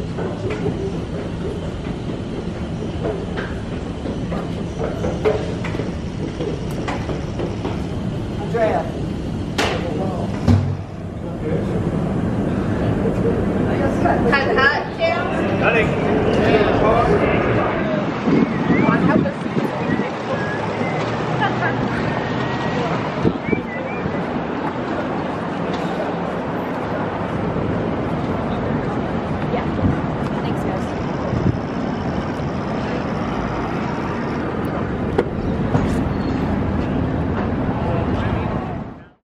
Andrea. Cut, Tim. Cutting. Come on, help us.